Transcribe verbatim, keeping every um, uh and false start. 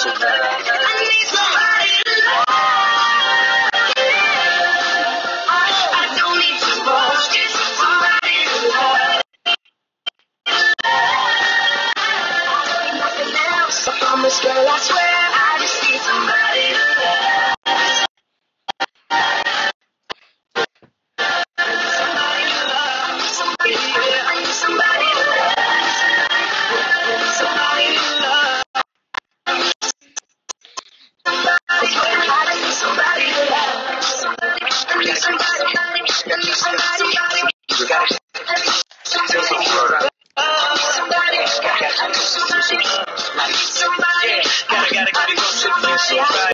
so bad. I need somebody to love. I don't need too much, just somebody to love. Nothing else, I promise, girl, I swear I just need somebody to love.